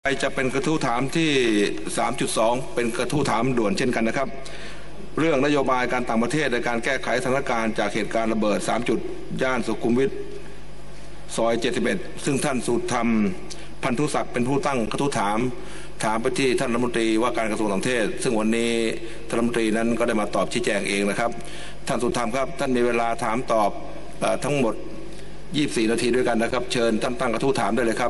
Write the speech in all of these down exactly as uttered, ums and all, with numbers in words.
จะเป็นกระทู้ถามที่ สามจุดสอง เป็นกระทู้ถามด่วนเช่นกันนะครับเรื่องนโยบายการต่างประเทศในการแก้ไขสถานการณ์จากเหตุการณ์ระเบิดสามจุดย่านสุขุมวิทซอยเจ็ดสิบเอ็ดซึ่งท่านสุธรรมพันธุศักดิ์เป็นผู้ตั้งกระทู้ถามถามไปที่ท่านรัฐมนตรีว่าการกระทรวงต่างประเทศซึ่งวันนี้ท่านรัฐมนตรีนั้นก็ได้มาตอบชี้แจงเองนะครับท่านสุธรรมครับท่านมีเวลาถามตอบทั้งหมดยี่สิบสี่นาทีด้วยกันนะครับเชิญท่านตั้งกระทู้ถามได้เลยครับ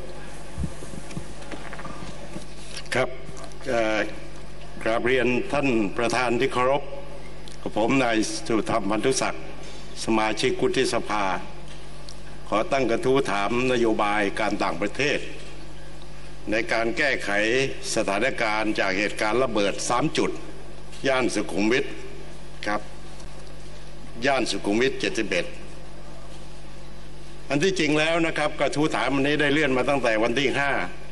ครับกราบเรียนท่านประธานที่เคารพกับผมนายสุธรรมพันธุศักดิ์สมาชิกวุฒิสภาขอตั้งกระทู้ถามนโยบายการต่างประเทศในการแก้ไขสถานการณ์จากเหตุการณ์ระเบิดสามจุดย่านสุขุมวิทครับย่านสุขุมวิทเจ็ดสิบเอ็ดอันที่จริงแล้วนะครับกระทู้ถามวันนี้ได้เลื่อนมาตั้งแต่วันที่ห้า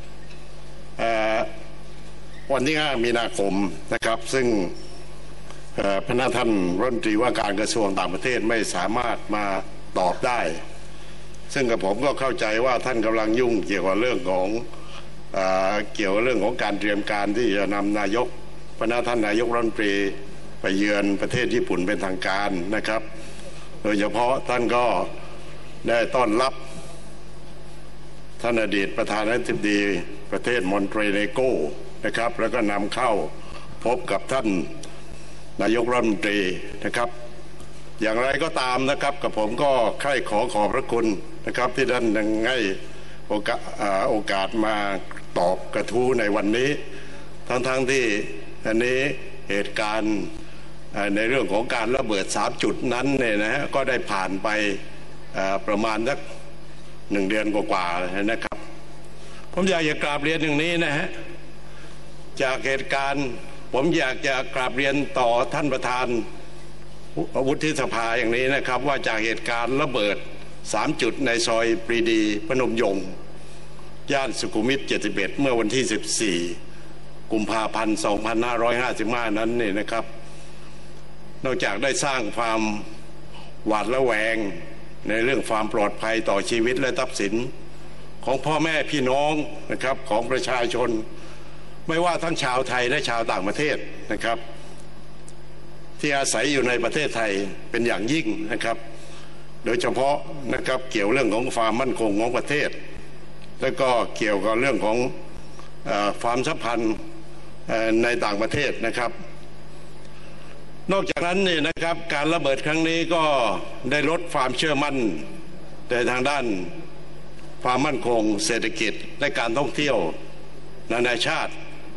วันที่ห้ามีนาคมนะครับซึ่งพระท่านรัฐมนตรีว่าการกระทรวงต่างประเทศไม่สามารถมาตอบได้ซึ่งกับผมก็เข้าใจว่าท่านกำลังยุ่งเกี่ยวกับเรื่องของเอ่อเกี่ยวกับเรื่องของการเตรียมการที่จะนำนายกพระท่านนายกรัฐมนตรีไปเยือนประเทศญี่ปุ่นเป็นทางการนะครับโดยเฉพาะท่านก็ได้ต้อนรับท่านอดีตประธานาธิบดีประเทศมอนเตเนโกนะครับแล้วก็นำเข้าพบกับท่านนายกรัฐมนตรีนะครับอย่างไรก็ตามนะครับกับผมก็ใคร่ขอขอบพระคุณนะครับที่ท่านยังให้โอกาสโอกาสมาตอบกระทู้ในวันนี้ทั้งๆ ท, ที่อันนี้เหตุการณ์ในเรื่องของการระเบิดสามจุดนั้นเนี่ยนะฮะก็ได้ผ่านไปประมาณสักหนึ่งเดือนกว่าๆนะครับผมอยากจะกราบเรียนอย่างนี้นะฮะจากเหตุการณ์ผมอยากจะกราบเรียนต่อท่านประธานวุฒิสภาอย่างนี้นะครับว่าจากเหตุการณ์ระเบิดสามจุดในซอยปรีดีพนมยงค์ย่านสุขุมวิทเจ็ดสิบเอ็ดเมื่อวันที่สิบสี่กุมภาพันธ์สองพันห้าร้อยห้าสิบห้านั้นเนี่ยนะครับนอกจากได้สร้างความหวาดระแวงในเรื่องความปลอดภัยต่อชีวิตและทรัพย์สินของพ่อแม่พี่น้องนะครับของประชาชนไม่ว่าทั้งชาวไทยและชาวต่างประเทศนะครับที่อาศัยอยู่ในประเทศไทยเป็นอย่างยิ่งนะครับโดยเฉพาะนะครับเกี่ยวเรื่องของความมั่นคงของประเทศแล้วก็เกี่ยวกับเรื่องของความสัมพันธ์ในต่างประเทศนะครับนอกจากนั้นเนี่ยนะครับการระเบิดครั้งนี้ก็ได้ลดความเชื่อมั่นในทางด้านความมั่นคงเศรษฐกิจและการท่องเที่ยวนานาชาติ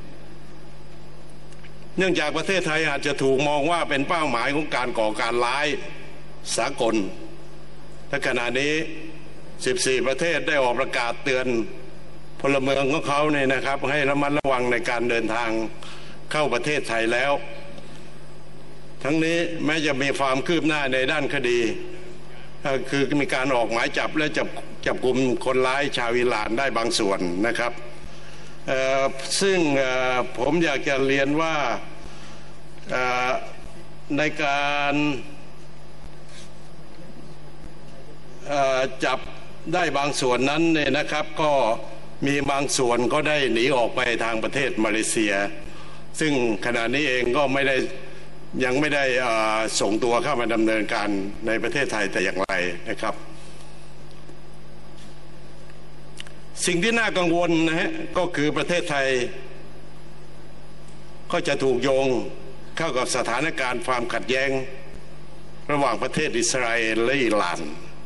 เนื่องจากประเทศไทยอาจจะถูกมองว่าเป็นเป้าหมายของการก่อการร้ายสากลและขณะนี้สิบสี่ประเทศได้ออกประกาศเตือนพลเมืองของเขาเนี่ยนะครับให้ระมัดระวังในการเดินทางเข้าประเทศไทยแล้วทั้งนี้แม้จะมีความคืบหน้าในด้านคดีคือมีการออกหมายจับและจับจับกลุ่มคนร้ายชาวอิหร่านได้บางส่วนนะครับซึ่งผมอยากจะเรียนว่าในการจับได้บางส่วนนั้นเนี่ยนะครับก็มีบางส่วนก็ได้หนีออกไปทางประเทศมาเลเซียซึ่งขณะนี้เองก็ไม่ได้ยังไม่ได้ส่งตัวเข้ามาดำเนินการในประเทศไทยแต่อย่างไรนะครับสิ่งที่น่ากังวลนะฮะก็คือประเทศไทยก็จะถูกโยงเข้ากับสถานการณ์ความขัดแย้งระหว่างประเทศอิสราเอลและอิหร่าน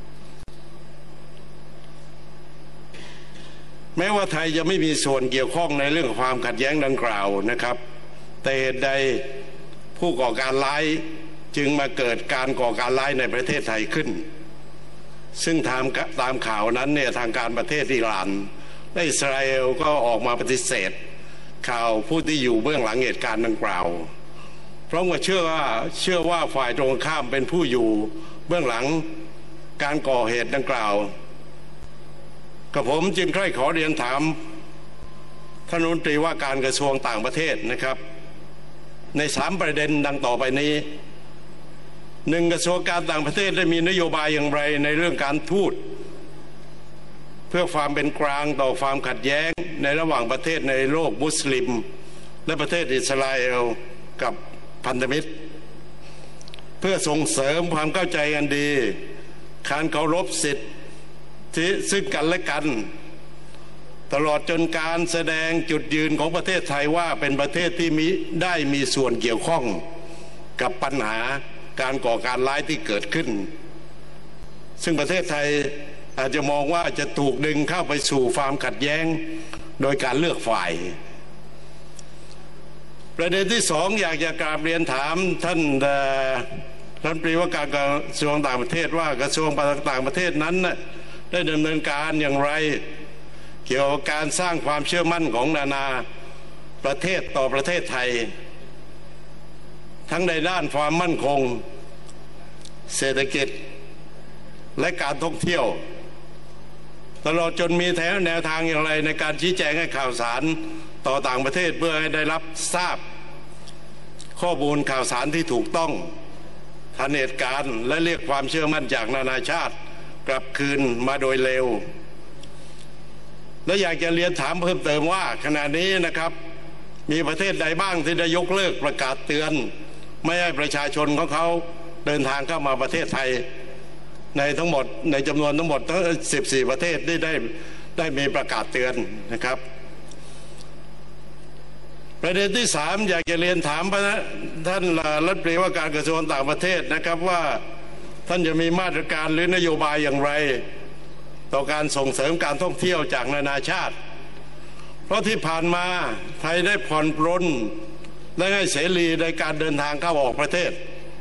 แม้ว่าไทยจะไม่มีส่วนเกี่ยวข้องในเรื่องความขัดแย้งดังกล่าวนะครับแต่เหตุใดผู้ก่อการร้ายจึงมาเกิดการก่อการร้ายในประเทศไทยขึ้นซึ่งตามตามข่าวนั้นเนี่ยทางการประเทศอิหร่านและอิสราเอลก็ออกมาปฏิเสธข่าวผู้ที่อยู่เบื้องหลังเหตุการณ์ดังกล่าวเพราะว่าเชื่อว่าเชื่อว่าฝ่ายตรงข้ามเป็นผู้อยู่เบื้องหลังการก่อเหตุดังกล่าวกับผมจึงใคร่ขอเรียนถามท่านรัฐมนตรีว่าการกระทรวงต่างประเทศนะครับในสามประเด็นดังต่อไปนี้หนึ่งกระทรวงการต่างประเทศได้มีนโยบายอย่างไรในเรื่องการทูตเพื่อความเป็นกลางต่อความขัดแย้งในระหว่างประเทศในโลกมุสลิมและประเทศอิสราเอลกับพันธมิตรเพื่อส่งเสริมความเข้าใจกันดีการเคารพสิทธิซึ่งกันและกันตลอดจนการแสดงจุดยืนของประเทศไทยว่าเป็นประเทศที่มีได้มีส่วนเกี่ยวข้องกับปัญหาการก่อการร้ายที่เกิดขึ้นซึ่งประเทศไทยอาจจะมองว่าจะถูกดึงเข้าไปสู่ความขัดแย้งโดยการเลือกฝ่ายประเด็นที่สองอยากจะกราบเรียนถามท่านรัฐมนตรีว่าการกระทรวงต่างประเทศว่ากระทรวงต่างประเทศนั้นได้ดำเนินการอย่างไรเกี่ยวกับการสร้างความเชื่อมั่นของนานาประเทศต่อประเทศไทยทั้งในด้านความมั่นคงเศรษฐกิจและการท่องเที่ยวตลอดจนมีแนวทางอย่างไรในการชี้แจงให้ข่าวสารต่อต่างประเทศเพื่อให้ได้รับทราบข้อมูลข่าวสารที่ถูกต้องทันเหตุการณ์และเรียกความเชื่อมั่นจากนานาชาติกลับคืนมาโดยเร็วและอยากจะเรียนถามเพิ่มเติมว่าขณะนี้นะครับมีประเทศใดบ้างที่ได้ยกเลิกประกาศเตือนไม่ให้ประชาชนของเขาเดินทางเข้ามาประเทศไทยในทั้งหมดในจำนวนทั้งหมดทั้งสิบสี่ประเทศที่ได้ได้มีประกาศเตือนนะครับประเด็นที่สามอยากจะเรียนถามท่านรัฐมนตรีว่าการกระทรวงต่างประเทศนะครับว่าท่านจะมีมาตรการหรือนโยบายอย่างไรต่อการส่งเสริมการท่องเที่ยวจากนานาชาติเพราะที่ผ่านมาไทยได้ผ่อนปรนและให้เสรีในการเดินทางเข้าออกประเทศ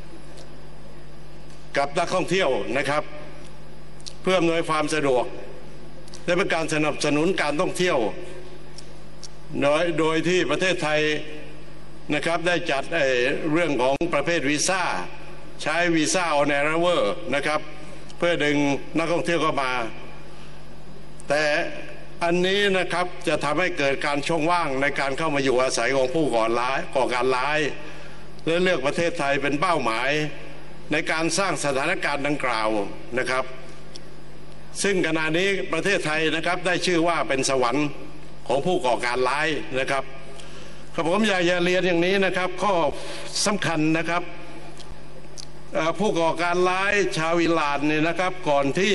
กับนักท่องเที่ยวนะครับเพื่ออำนวยความสะดวกและเป็นการสนับสนุนการท่องเที่ยวโดยโดยที่ประเทศไทยนะครับได้จัดเรื่องของประเภทวีซ่าใช้วีซ่าออนแอร์เวอร์นะครับเพื่อดึงนักท่องเที่ยวเข้ามาแต่อันนี้นะครับจะทำให้เกิดการช่องว่างในการเข้ามาอยู่อาศัยของผู้ก่อร้ายก่อการร้ายและเลือกประเทศไทยเป็นเป้าหมายในการสร้างสถานการณ์ดังกล่าวนะครับซึ่งขณะนี้ประเทศไทยนะครับได้ชื่อว่าเป็นสวรรค์ของผู้ก่อการร้ายนะครับผมอยากจะเรียนอย่างนี้นะครับข้อสำคัญนะครับผู้ก่อการร้ายชาวอิหร่านเนี่ยนะครับก่อนที่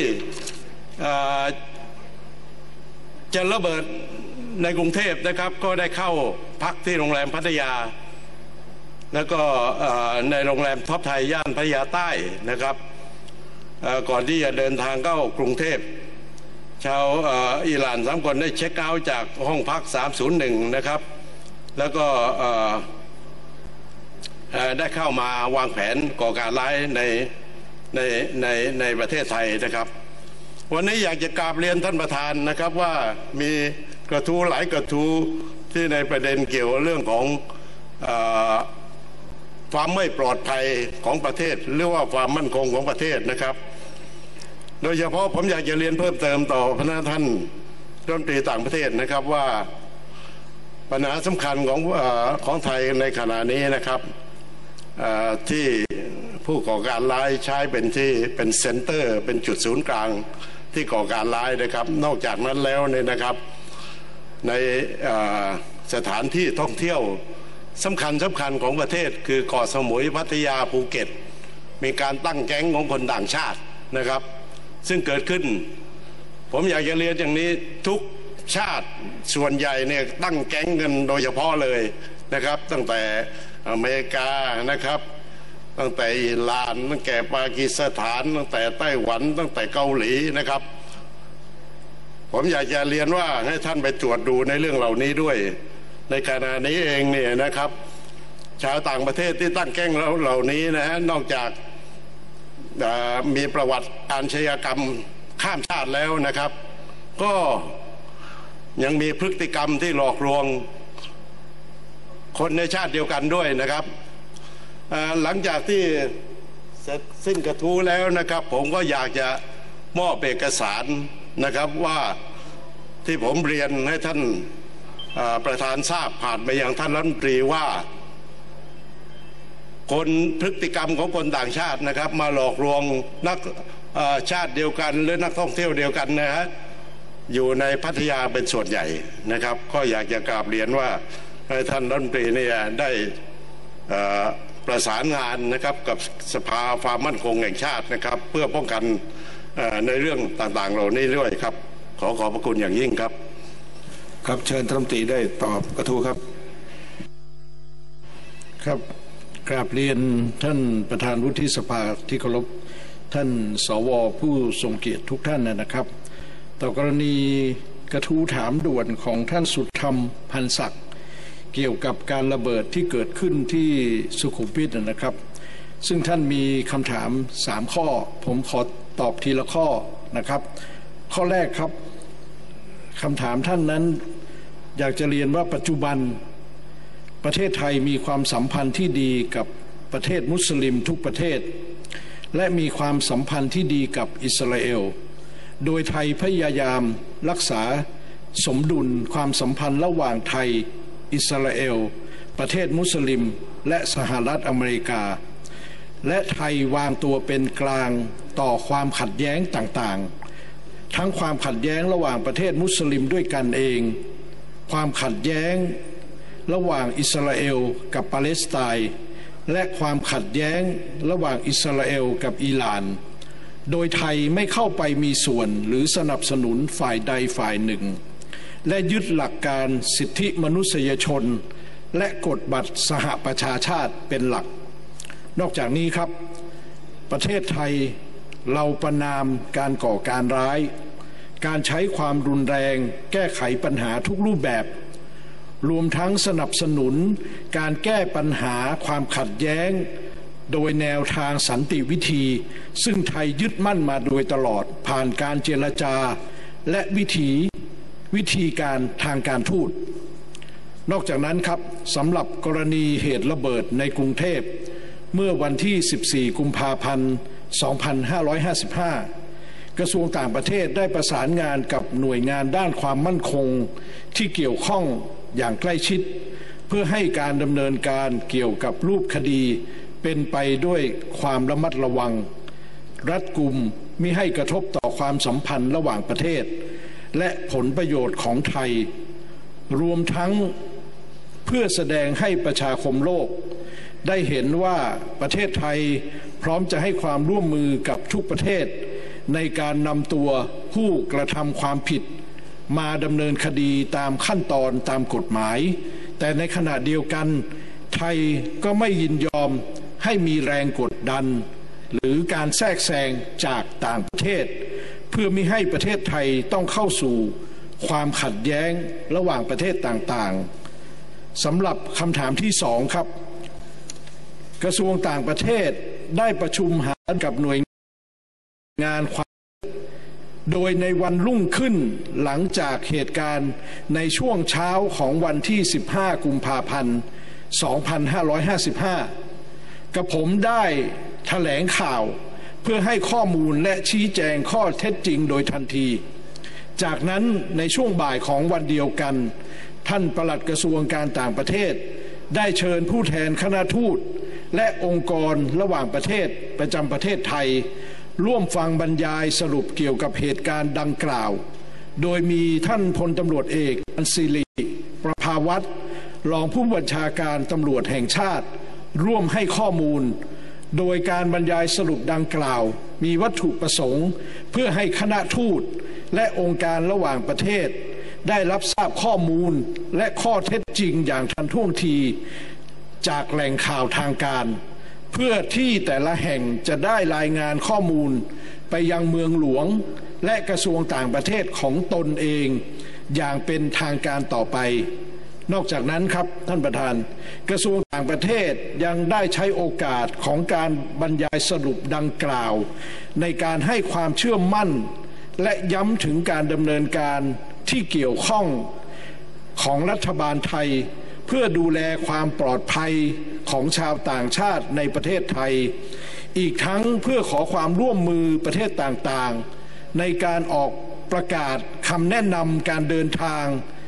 จะระเบิดในกรุงเทพนะครับก็ได้เข้าพักที่โรงแรมพัทยาแล้วก็ในโรงแรมท็อปไทยย่านพัทยาใต้นะครับก่อนที่จะเดินทางเข้ากรุงเทพชาวอิหร่านสามคนได้เช็คเอาท์จากห้องพักสามศูนย์หนึ่งนะครับแล้วก็ได้เข้ามาวางแผนก่อการร้ายในในในในประเทศไทยนะครับวันนี้อยากจะกราบเรียนท่านประธานนะครับว่ามีกระทู้หลายกระทู้ที่ในประเด็นเกี่ยวกับเรื่องของความไม่ปลอดภัยของประเทศหรือว่าความมั่นคงของประเทศนะครับโดยเฉพาะผมอยากจะเรียนเพิ่มเติมต่อพนักท่านรัฐมนตรีต่างประเทศนะครับว่าปัญหาสำคัญของของไทยในขณะนี้นะครับที่ผู้ก่อการร้ายใช้เป็นที่เป็นเซ็นเตอร์เป็นจุดศูนย์กลางที่ก่อการร้ายนะครับนอกจากนั้นแล้วเนี่ยนะครับในสถานที่ท่องเที่ยวสำคัญสำคัญของประเทศคือเกาะสมุยพัทยาภูเก็ตมีการตั้งแก๊งของคนต่างชาตินะครับซึ่งเกิดขึ้นผมอยากจะเรียนอย่างนี้ทุกชาติส่วนใหญ่เนี่ยตั้งแก๊งกันโดยเฉพาะเลยนะครับตั้งแต่อเมริกานะครับตั้งแต่อิหร่านตั้งแต่ปากีสถานตั้งแต่ไต้หวันตั้งแต่เกาหลีนะครับผมอยากจะเรียนว่าให้ท่านไปตรวจดูในเรื่องเหล่านี้ด้วยในขณะนี้เองเนี่ยนะครับชาวต่างประเทศที่ตั้งแก๊งเหล่านี้นะฮะนอกจากมีประวัติอาชญากรรมข้ามชาติแล้วนะครับก็ยังมีพฤติกรรมที่หลอกลวงคนในชาติเดียวกันด้วยนะครับหลังจากที่เสร็จสิ้นกระทู้แล้วนะครับผมก็อยากจะมอบเอกสารนะครับว่าที่ผมเรียนให้ท่านประธานทราบผ่านไปยังท่านรัฐมนตรีว่าคนพฤติกรรมของคนต่างชาตินะครับมาหลอกลวงนักชาติเดียวกันหรือนักท่องเที่ยวเดียวกันนะฮะอยู่ในพัทยาเป็นส่วนใหญ่นะครับก็อยากจะกราบเรียนว่าท่านรัฐมนตรีเนี่ยได้ประสานงานนะครับกับสภาความมั่นคงแห่งชาตินะครับเพื่อป้องกันในเรื่องต่างๆเหล่านี้ด้วยครับขอขอบพระคุณอย่างยิ่งครับครับเชิญท่านรัฐมนตรีได้ตอบกระทู้ครับครับกราบเรียนท่านประธานวุฒิสภาที่เคารพท่านสวผู้ทรงเกียรติทุกท่านนะครับต่อกรณีกระทู้ถามด่วนของท่านสุธรรมพันศักดิ์เกี่ยวกับการระเบิดที่เกิดขึ้นที่สุขุมวิทนะครับซึ่งท่านมีคำถามสามข้อผมขอตอบทีละข้อนะครับข้อแรกครับคำถามท่านนั้นอยากจะเรียนว่าปัจจุบันประเทศไทยมีความสัมพันธ์ที่ดีกับประเทศมุสลิมทุกประเทศและมีความสัมพันธ์ที่ดีกับอิสราเอลโดยไทยพยายามรักษาสมดุลความสัมพันธ์ระหว่างไทยอิสราเอลประเทศมุสลิมและสหรัฐอเมริกาและไทยวางตัวเป็นกลางต่อความขัดแย้งต่างๆทั้งความขัดแย้งระหว่างประเทศมุสลิมด้วยกันเองความขัดแย้งระหว่างอิสราเอลกับปาเลสไตน์และความขัดแย้งระหว่างอิสราเอลกับอิหร่านโดยไทยไม่เข้าไปมีส่วนหรือสนับสนุนฝ่ายใดฝ่ายหนึ่งและยึดหลักการสิทธิมนุษยชนและกฎบัตรสหประชาชาติเป็นหลักนอกจากนี้ครับประเทศไทยเราประณามการก่อการร้ายการใช้ความรุนแรงแก้ไขปัญหาทุกรูปแบบรวมทั้งสนับสนุนการแก้ปัญหาความขัดแย้งโดยแนวทางสันติวิธีซึ่งไทยยึดมั่นมาโดยตลอดผ่านการเจรจาและวิธีวิธีการทางการทูตนอกจากนั้นครับสำหรับกรณีเหตุระเบิดในกรุงเทพเมื่อวันที่สิบสี่กุมภาพันธ์สองพันห้าร้อยห้าสิบห้ากระทรวงต่างประเทศได้ประสานงานกับหน่วยงานด้านความมั่นคงที่เกี่ยวข้องอย่างใกล้ชิดเพื่อให้การดำเนินการเกี่ยวกับรูปคดีเป็นไปด้วยความระมัดระวังรัดกุมมิให้กระทบต่อความสัมพันธ์ระหว่างประเทศและผลประโยชน์ของไทยรวมทั้งเพื่อแสดงให้ประชาคมโลกได้เห็นว่าประเทศไทยพร้อมจะให้ความร่วมมือกับทุกประเทศในการนำตัวผู้กระทำความผิดมาดำเนินคดีตามขั้นตอนตามกฎหมายแต่ในขณะเดียวกันไทยก็ไม่ยินยอมให้มีแรงกดดันหรือการแทรกแซงจากต่างประเทศเพื่อไม่ให้ประเทศไทยต้องเข้าสู่ความขัดแย้งระหว่างประเทศต่างๆสำหรับคำถามที่สองครับกระทรวงต่างประเทศได้ประชุมหากับหน่วยงานความโดยในวันรุ่งขึ้นหลังจากเหตุการณ์ในช่วงเช้าของวันที่สิบห้ากุมภาพันธ์สองพันห้าร้อยห้าสิบห้ากระผมได้แถลงข่าวเพื่อให้ข้อมูลและชี้แจงข้อเท็จจริงโดยทันทีจากนั้นในช่วงบ่ายของวันเดียวกันท่านปลัดกระทรวงการต่างประเทศได้เชิญผู้แทนคณะทูตและองค์กรระหว่างประเทศประจำประเทศไทยร่วมฟังบรรยายสรุปเกี่ยวกับเหตุการณ์ดังกล่าวโดยมีท่านพลตำรวจเอกอัญศิริประภาวัฒน์รองผู้บัญชาการตำรวจแห่งชาติร่วมให้ข้อมูลโดยการบรรยายสรุปดังกล่าวมีวัตถุประสงค์เพื่อให้คณะทูตและองค์การระหว่างประเทศได้รับทราบข้อมูลและข้อเท็จจริงอย่างทันท่วงทีจากแหล่งข่าวทางการเพื่อที่แต่ละแห่งจะได้รายงานข้อมูลไปยังเมืองหลวงและกระทรวงต่างประเทศของตนเองอย่างเป็นทางการต่อไปนอกจากนั้นครับท่านประธานกระทรวงต่างประเทศยังได้ใช้โอกาสของการบรรยายสรุปดังกล่าวในการให้ความเชื่อมั่นและย้ำถึงการดำเนินการที่เกี่ยวข้องของรัฐบาลไทยเพื่อดูแลความปลอดภัยของชาวต่างชาติในประเทศไทยอีกทั้งเพื่อขอความร่วมมือประเทศต่างๆในการออกประกาศคำแนะนำการเดินทาง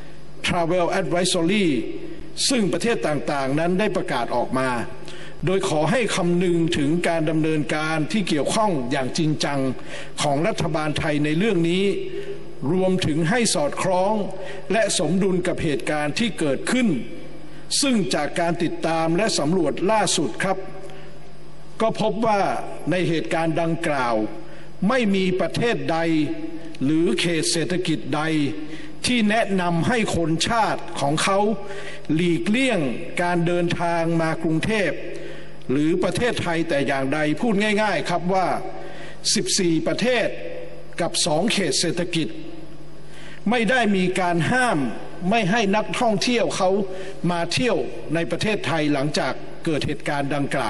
Travel Advisory ซึ่งประเทศต่างๆนั้นได้ประกาศออกมาโดยขอให้คำนึงถึงการดำเนินการที่เกี่ยวข้องอย่างจริงจังของรัฐบาลไทยในเรื่องนี้รวมถึงให้สอดคล้องและสมดุลกับเหตุการณ์ที่เกิดขึ้นซึ่งจากการติดตามและสำรวจล่าสุดครับก็พบว่าในเหตุการณ์ดังกล่าวไม่มีประเทศใดหรือเขตเศรษฐกิจใดที่แนะนำให้คนชาติของเขาหลีกเลี่ยงการเดินทางมากรุงเทพหรือประเทศไทยแต่อย่างใดพูดง่ายๆครับว่าสิบสี่ประเทศกับสองเขตเศรษฐกิจไม่ได้มีการห้ามไม่ให้นักท่องเที่ยวเขามาเที่ยวในประเทศไทยหลังจากเกิดเหตุการณ์ดังกล่า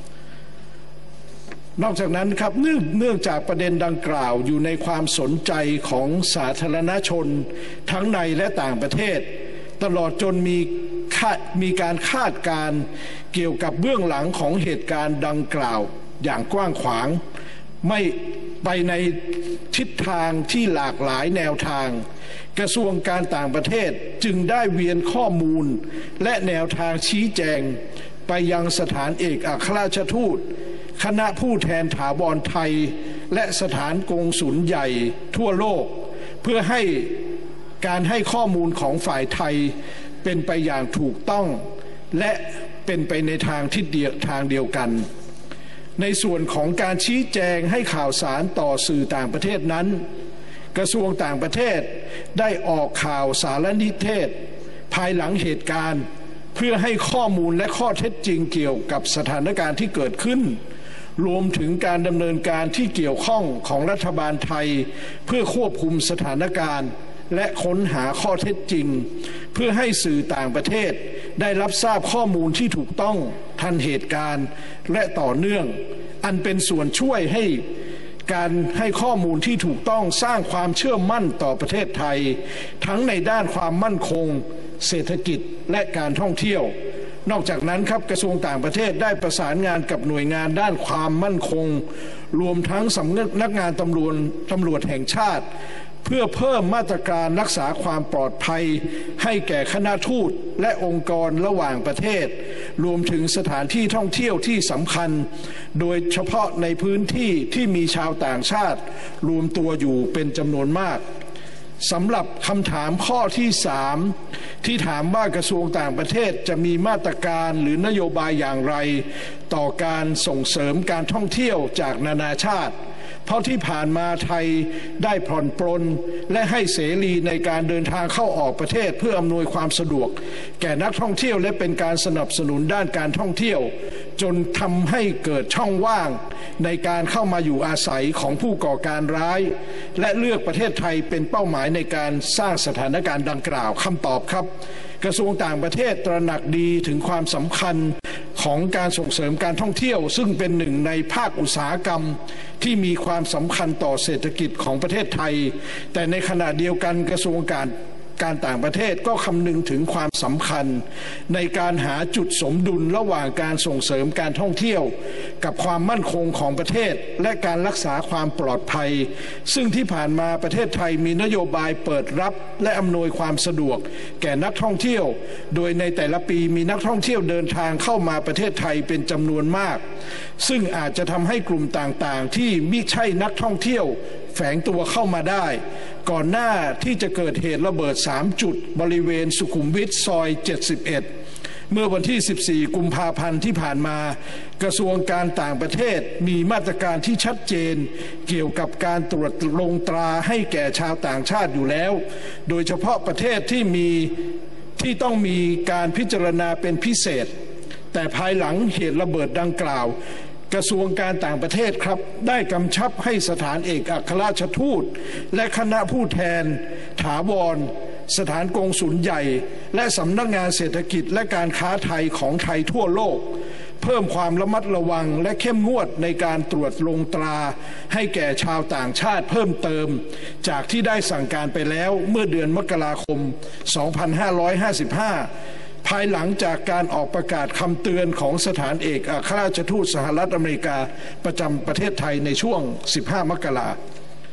วนอกจากนั้นครับเนื่องเนื่องจากประเด็นดังกล่าวอยู่ในความสนใจของสาธารณชนทั้งในและต่างประเทศตลอดจนมีมีการคาดการณ์เกี่ยวกับเบื้องหลังของเหตุการณ์ดังกล่าวอย่างกว้างขวางไม่ไปในทิศทางที่หลากหลายแนวทางกระทรวงการต่างประเทศจึงได้เวียนข้อมูลและแนวทางชี้แจงไปยังสถานเอกอัครราชทูตคณะผู้แทนถาวรไทยและสถานกงสุลใหญ่ทั่วโลกเพื่อให้การให้ข้อมูลของฝ่ายไทยเป็นไปอย่างถูกต้องและเป็นไปในทางที่เดียวทางเดียวกันในส่วนของการชี้แจงให้ข่าวสารต่อสื่อต่างประเทศนั้นกระทรวงต่างประเทศได้ออกข่าวสารนิเทศภายหลังเหตุการณ์เพื่อให้ข้อมูลและข้อเท็จจริงเกี่ยวกับสถานการณ์ที่เกิดขึ้นรวมถึงการดำเนินการที่เกี่ยวข้องของรัฐบาลไทยเพื่อควบคุมสถานการณ์และค้นหาข้อเท็จจริงเพื่อให้สื่อต่างประเทศได้รับทราบข้อมูลที่ถูกต้องทันเหตุการณ์และต่อเนื่องอันเป็นส่วนช่วยให้การให้ข้อมูลที่ถูกต้องสร้างความเชื่อมั่นต่อประเทศไทยทั้งในด้านความมั่นคงเศรษฐกิจและการท่องเที่ยวนอกจากนั้นครับกระทรวงต่างประเทศได้ประสานงานกับหน่วยงานด้านความมั่นคงรวมทั้งสำนักงานตำรวจตำรวจแห่งชาติเพื่อเพิ่มมาตรการรักษาความปลอดภัยให้แก่คณะทูตและองค์กรระหว่างประเทศรวมถึงสถานที่ท่องเที่ยวที่สำคัญโดยเฉพาะในพื้นที่ที่มีชาวต่างชาติรวมตัวอยู่เป็นจำนวนมากสำหรับคำถามข้อที่สามที่ถามว่ากระทรวงต่างประเทศจะมีมาตรการหรือนโยบายอย่างไรต่อการส่งเสริมการท่องเที่ยวจากนานาชาติเพราะที่ผ่านมาไทยได้ผ่อนปรนและให้เสรีในการเดินทางเข้าออกประเทศเพื่ออำนวยความสะดวกแก่นักท่องเที่ยวและเป็นการสนับสนุนด้านการท่องเที่ยวจนทำให้เกิดช่องว่างในการเข้ามาอยู่อาศัยของผู้ก่อการร้ายและเลือกประเทศไทยเป็นเป้าหมายในการสร้างสถานการณ์ดังกล่าวคำตอบครับกระทรวงต่างประเทศตระหนักดีถึงความสำคัญของการส่งเสริมการท่องเที่ยวซึ่งเป็นหนึ่งในภาคอุตสาหกรรมที่มีความสำคัญต่อเศรษฐกิจของประเทศไทยแต่ในขณะเดียวกันกระทรวงการการต่างประเทศก็คำนึงถึงความสำคัญในการหาจุดสมดุลระหว่างการส่งเสริมการท่องเที่ยวกับความมั่นคงของประเทศและการรักษาความปลอดภัยซึ่งที่ผ่านมาประเทศไทยมีนโยบายเปิดรับและอำนวยความสะดวกแก่นักท่องเที่ยวโดยในแต่ละปีมีนักท่องเที่ยวเดินทางเข้ามาประเทศไทยเป็นจำนวนมากซึ่งอาจจะทำให้กลุ่มต่างๆที่มิใช่นักท่องเที่ยวแฝงตัวเข้ามาได้ก่อนหน้าที่จะเกิดเหตุระเบิดสามจุดบริเวณสุขุมวิทซอยเจ็ดสิบเอ็ดเมื่อวันที่สิบสี่กุมภาพันธ์ที่ผ่านมากระทรวงการต่างประเทศมีมาตรการที่ชัดเจนเกี่ยวกับการตรวจลงตราให้แก่ชาวต่างชาติอยู่แล้วโดยเฉพาะประเทศที่มีที่ต้องมีการพิจารณาเป็นพิเศษแต่ภายหลังเหตุระเบิดดังกล่าวกระทรวงการต่างประเทศครับได้กำชับให้สถานเอกอัครราชทูตและคณะผู้แทนถาวรสถานกงสุลใหญ่และสำนักงานเศรษฐกิจและการค้าไทยของไทยทั่วโลกเพิ่มความระมัดระวังและเข้มงวดในการตรวจลงตราให้แก่ชาวต่างชาติเพิ่มเติมจากที่ได้สั่งการไปแล้วเมื่อเดือนมกราคมสองพันห้าร้อยห้าสิบห้าภายหลังจากการออกประกาศคำเตือนของสถานเอกอัครราชทูตสหรัฐอเมริกาประจำประเทศไทยในช่วงสิบห้ามกราคม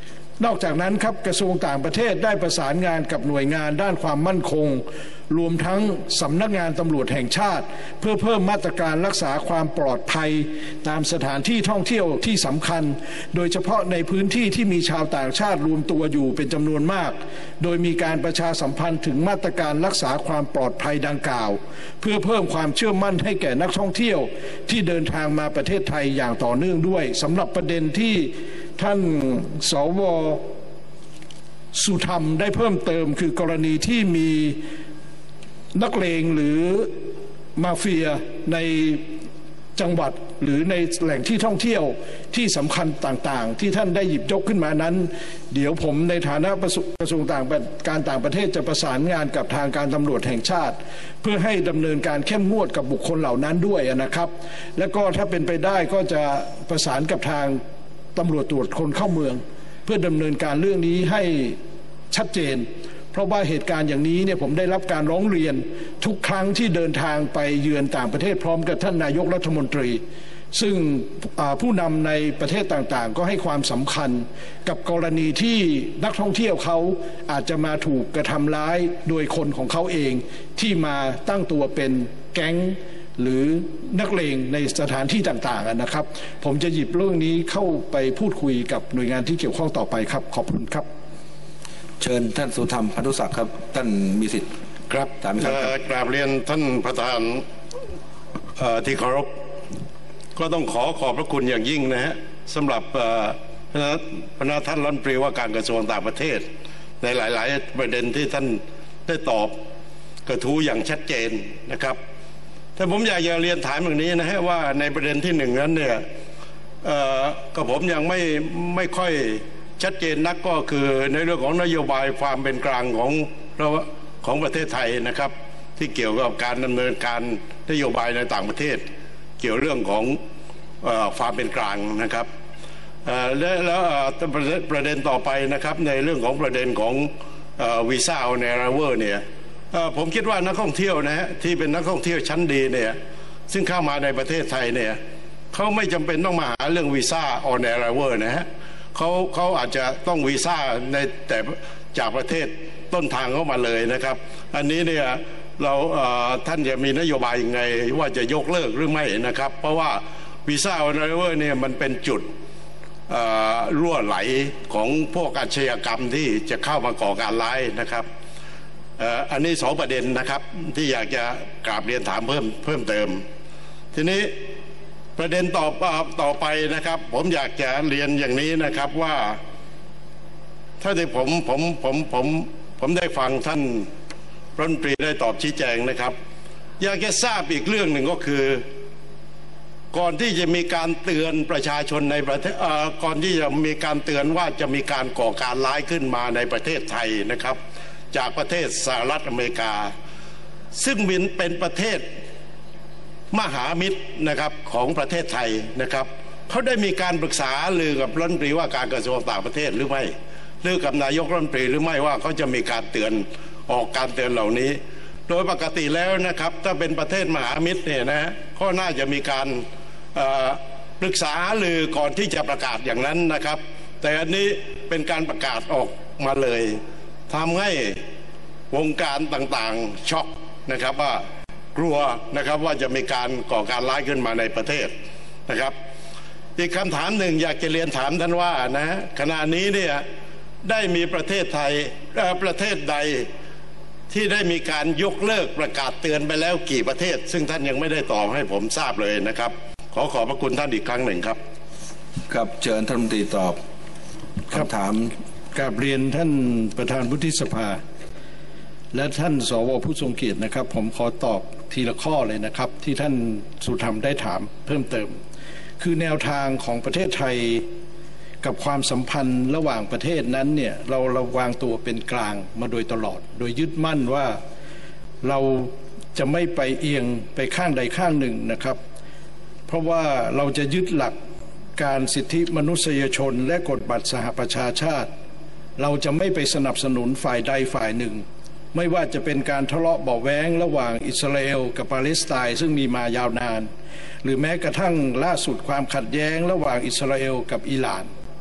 นอกจากนั้นครับกระทรวงต่างประเทศได้ประสานงานกับหน่วยงานด้านความมั่นคงรวมทั้งสำนักงานตำรวจแห่งชาติเพื่อเพิ่มมาตรการรักษาความปลอดภัยตามสถานที่ท่องเที่ยวที่สำคัญโดยเฉพาะในพื้นที่ที่มีชาวต่างชาติรวมตัวอยู่เป็นจำนวนมากโดยมีการประชาสัมพันธ์ถึงมาตรการรักษาความปลอดภัยดังกล่าวเพื่อเพิ่มความเชื่อมั่นให้แก่นักท่องเที่ยวที่เดินทางมาประเทศไทยอย่างต่อเนื่องด้วยสำหรับประเด็นที่ท่านสว.สุธรรมได้เพิ่มเติมคือกรณีที่มีนักเลงหรือมาเฟียในจังหวัดหรือในแหล่งที่ท่องเที่ยวที่สำคัญต่างๆที่ท่านได้หยิบยกขึ้นมานั้นเดี๋ยวผมในฐานะกระทรวงต่างการต่างประเทศจะประสานงานกับทางการตำรวจแห่งชาติเพื่อให้ดำเนินการเข้มงวดกับบุคคลเหล่านั้นด้วยนะครับและก็ถ้าเป็นไปได้ก็จะประสานกับทางตำรวจตรวจคนเข้าเมืองเพื่อดำเนินการเรื่องนี้ให้ชัดเจนเพราะว่าเหตุการณ์อย่างนี้เนี่ยผมได้รับการร้องเรียนทุกครั้งที่เดินทางไปเยือนต่างประเทศพร้อมกับท่านนายกรัฐมนตรีซึ่งผู้นำในประเทศต่างๆก็ให้ความสำคัญกับกรณีที่นักท่องเที่ยวเขาอาจจะมาถูกกระทำร้ายโดยคนของเขาเองที่มาตั้งตัวเป็นแก๊งหรือนักเลงในสถานที่ต่างๆนะครับผมจะหยิบเรื่องนี้เข้าไปพูดคุยกับหน่วยงานที่เกี่ยวข้องต่อไปครับขอบคุณครับเชิญท่านสุธรรมพันธุศักดิ์ครับท่านมีสิทธิ์ครับถามครับกราบเรียนท่านประธานที่เคารพก็ต้องขอขอบพระคุณอย่างยิ่งนะฮะสำหรับพระท่านรัฐมนตรีว่าการกระทรวงต่างประเทศในหลายๆประเด็นที่ท่านได้ตอบกระทู้อย่างชัดเจนนะครับแต่ผมอยากจะเรียนถามอย่างนี้นะฮะว่าในประเด็นที่หนึ่งนั้นเนี่ยก็ผมยังไม่ไม่ค่อยชัดเจนนักก็คือในเรื่องของนโยบายความเป็นกลางของของประเทศไทยนะครับที่เกี่ยวกับการดำเนินการนโยบายในต่างประเทศเกี่ยวเรื่องของความเป็นกลางนะครับและแล้วประเด็นต่อไปนะครับในเรื่องของประเด็นของวีซ่าออนไอเวอร์เนี่ยผมคิดว่านักท่องเที่ยวนะฮะที่เป็นนักท่องเที่ยวชั้นดีเนี่ยซึ่งเข้ามาในประเทศไทยเนี่ยเขาไม่จำเป็นต้องมาหาเรื่องวีซ่าออนไอเวอร์นะฮะเขาเขาอาจจะต้องวีซ่าในแต่จากประเทศต้นทางเข้ามาเลยนะครับอันนี้เนี่ยเราท่านจะมีนโยบายยังไงว่าจะยกเลิกหรือไม่นะครับเพราะว่าวีซ่าออนไอเวอร์เนี่ยมันเป็นจุดรั่วไหลของพวกอาชญากรรมที่จะเข้ามาก่อการร้ายนะครับอันนี้สองประเด็นนะครับที่อยากจะกราบเรียนถามเพิ่มเพิ่มเติมทีนี้ประเด็นต่อต่อไปนะครับผมอยากจะเรียนอย่างนี้นะครับว่าถ้าที่ผมผมผมผมผมได้ฟังท่านรัฐมนตรีได้ตอบชี้แจงนะครับอยากจะทราบอีกเรื่องหนึ่งก็คือก่อนที่จะมีการเตือนประชาชนในประเทศก่อนที่จะมีการเตือนว่าจะมีการก่อการร้ายขึ้นมาในประเทศไทยนะครับจากประเทศสหรัฐอเมริกาซึ่งเป็นประเทศมหามิตรนะครับของประเทศไทยนะครับเขาได้มีการปรึกษาหรือกับรัฐมนตรีว่าการกระทรวงต่างประเทศหรือไม่หรือกับนายกรัฐมนตรีหรือไม่ว่าเขาจะมีการเตือนออกการเตือนเหล่านี้โดยปกติแล้วนะครับถ้าเป็นประเทศมหามิตรเนี่ยนะก็น่าจะมีการปรึกษาหรือก่อนที่จะประกาศอย่างนั้นนะครับแต่อันนี้เป็นการประกาศออกมาเลยทำให้วงการต่างๆช็อกนะครับว่ากลัวนะครับว่าจะมีการก่อการร้ายขึ้นมาในประเทศนะครับอีกคำถามหนึ่งอยากจะเรียนถามท่านว่านะขณะนี้เนี่ยได้มีประเทศไทยประเทศใดที่ได้มีการยกเลิกประกาศเตือนไปแล้วกี่ประเทศซึ่งท่านยังไม่ได้ตอบให้ผมทราบเลยนะครับขอขอบพระคุณท่านอีกครั้งหนึ่งครับครับเชิญท่านรัฐมนตรีตอบคำถามกราบเรียนท่านประธานวุฒิสภาและท่านสวผู้ทรงเกียรตินะครับผมขอตอบทีละข้อเลยนะครับที่ท่านสุธรรมได้ถามเพิ่มเติมคือแนวทางของประเทศไทยกับความสัมพันธ์ระหว่างประเทศนั้นเนี่ยเราเราวางตัวเป็นกลางมาโดยตลอดโดยยึดมั่นว่าเราจะไม่ไปเอียงไปข้างใดข้างหนึ่งนะครับเพราะว่าเราจะยึดหลักการสิทธิมนุษยชนและกฎบัตรสหประชาชาติเราจะไม่ไปสนับสนุนฝ่ายใดฝ่ายหนึ่งไม่ว่าจะเป็นการทะเลาะเบาะแว้งระหว่างอิสราเอลกับปาเลสไตน์ซึ่งมีมายาวนานหรือแม้กระทั่งล่าสุดความขัดแย้งระหว่างอิสราเอลกับอิหร่าน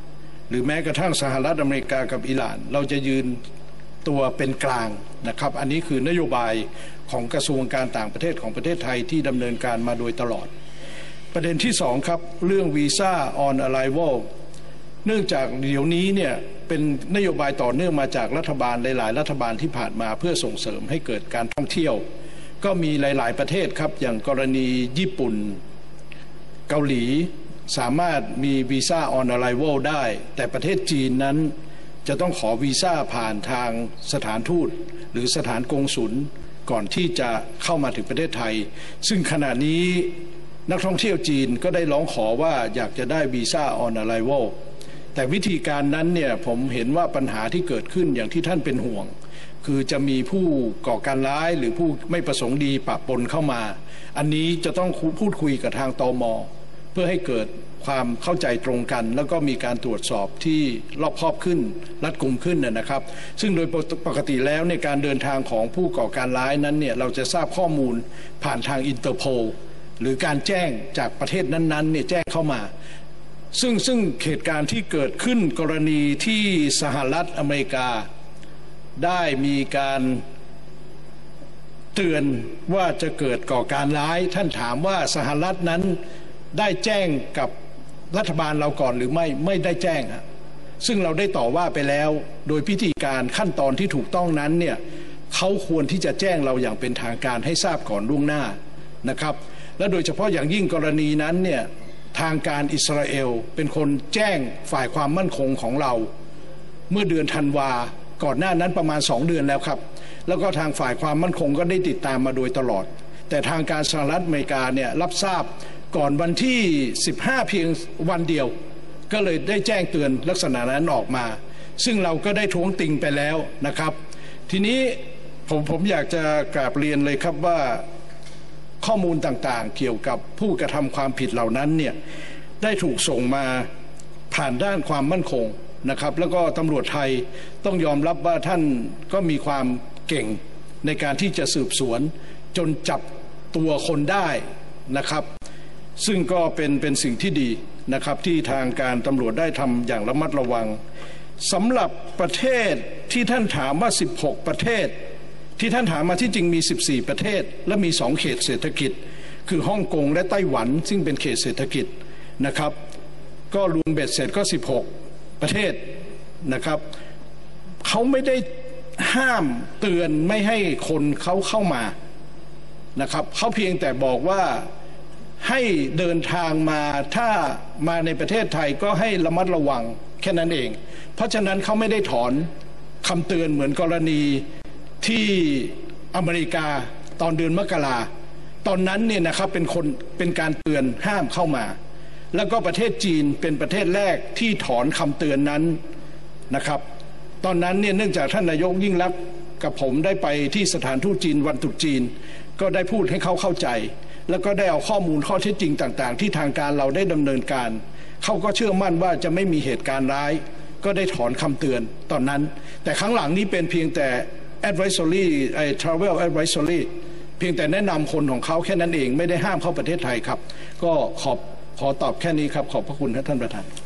หรือแม้กระทั่งสหรัฐอเมริกากับอิหร่านเราจะยืนตัวเป็นกลางนะครับอันนี้คือนโยบายของกระทรวงการต่างประเทศของประเทศไทยที่ดำเนินการมาโดยตลอดประเด็นที่สองครับเรื่องวีซ่า on arrival เนื่องจากเดี๋ยวนี้เนี่ยเป็นนโยบายต่อเนื่องมาจากรัฐบาลหลายๆรัฐบาลที่ผ่านมาเพื่อส่งเสริมให้เกิดการท่องเที่ยวก็มีหลายๆประเทศครับอย่างกรณีญี่ปุ่นเกาหลีสามารถมีวีซ่า on arrival ได้แต่ประเทศจีนนั้นจะต้องขอวีซ่าผ่านทางสถานทูตหรือสถานกงสุลก่อนที่จะเข้ามาถึงประเทศไทยซึ่งขณะนี้นักท่องเที่ยวจีนก็ได้ร้องขอว่าอยากจะได้วีซ่า on arrival แต่วิธีการนั้นเนี่ยผมเห็นว่าปัญหาที่เกิดขึ้นอย่างที่ท่านเป็นห่วงคือจะมีผู้ก่อการร้ายหรือผู้ไม่ประสงค์ดีปะปนเข้ามาอันนี้จะต้องพูดคุยกับทางตม.เพื่อให้เกิดความเข้าใจตรงกันแล้วก็มีการตรวจสอบที่รอบคอบขึ้นรัดกุมขึ้นนะครับซึ่งโดยปกติแล้วในการเดินทางของผู้ก่อการร้ายนั้นเนี่ยเราจะทราบข้อมูลผ่านทางอินเตอร์โพลหรือการแจ้งจากประเทศนั้นๆเนี่ยแจ้งเข้ามาซึ่งซึ่งเหตุการณ์ที่เกิดขึ้นกรณีที่สหรัฐอเมริกาได้มีการเตือนว่าจะเกิดก่อการร้ายท่านถามว่าสหรัฐนั้นได้แจ้งกับรัฐบาลเราก่อนหรือไม่ไม่ได้แจ้งฮะซึ่งเราได้ต่อว่าไปแล้วโดยพิธีการขั้นตอนที่ถูกต้องนั้นเนี่ยเขาควรที่จะแจ้งเราอย่างเป็นทางการให้ทราบก่อนล่วงหน้านะครับและโดยเฉพาะอย่างยิ่งกรณีนั้นเนี่ยทางการอิสราเอลเป็นคนแจ้งฝ่ายความมั่นคงของเราเมื่อเดือนธันวาก่อนหน้านั้นประมาณสองเดือนแล้วครับแล้วก็ทางฝ่ายความมั่นคงก็ได้ติดตามมาโดยตลอดแต่ทางการสหรัฐอเมริกาเนี่ยรับทราบก่อนวันที่สิบห้าเพียงวันเดียวก็เลยได้แจ้งเตือนลักษณะนั้นออกมาซึ่งเราก็ได้ท้วงติงไปแล้วนะครับทีนี้ผมผมอยากจะกราบเรียนเลยครับว่าข้อมูลต่างๆเกี่ยวกับผู้กระทำความผิดเหล่านั้นเนี่ยได้ถูกส่งมาผ่านด้านความมั่นคงนะครับแล้วก็ตำรวจไทยต้องยอมรับว่าท่านก็มีความเก่งในการที่จะสืบสวนจนจับตัวคนได้นะครับซึ่งก็เป็นเป็นสิ่งที่ดีนะครับที่ทางการตำรวจได้ทำอย่างระมัดระวังสำหรับประเทศที่ท่านถามว่าสิบหกประเทศที่ท่านถามมาที่จริงมีสิบสี่ประเทศและมีสองเขตเศรษฐกิจคือฮ่องกงและไต้หวันซึ่งเป็นเขตเศรษฐกิจนะครับก็รวมเบ็ดเสร็จก็สิบหกประเทศนะครับเขาไม่ได้ห้ามเตือนไม่ให้คนเขาเข้ามานะครับเขาเพียงแต่บอกว่าให้เดินทางมาถ้ามาในประเทศไทยก็ให้ระมัดระวังแค่นั้นเองเพราะฉะนั้นเขาไม่ได้ถอนคำเตือนเหมือนกรณีที่อเมริกาตอนเดือนมกราตอนนั้นเนี่ยนะครับเป็นคนเป็นการเตือนห้ามเข้ามาแล้วก็ประเทศจีนเป็นประเทศแรกที่ถอนคำเตือนนั้นนะครับตอนนั้นเนี่ยเนื่องจากท่านนายกยิ่งลักษณ์กับผมได้ไปที่สถานทูตจีนวันตรุษจีนก็ได้พูดให้เขาเข้าใจแล้วก็ได้เอาข้อมูลข้อเท็จจริงต่างๆที่ทางการเราได้ดำเนินการเขาก็เชื่อมั่นว่าจะไม่มีเหตุการณ์ร้ายก็ได้ถอนคำเตือนตอนนั้นแต่ครั้งหลังนี้เป็นเพียงแต่ advisory ไอ้ travel advisory เพียงแต่แนะนำคนของเขาแค่นั้นเองไม่ได้ห้ามเข้าประเทศไทยครับก็ขอบขอตอบแค่นี้ครับขอบพระคุณท่านประธาน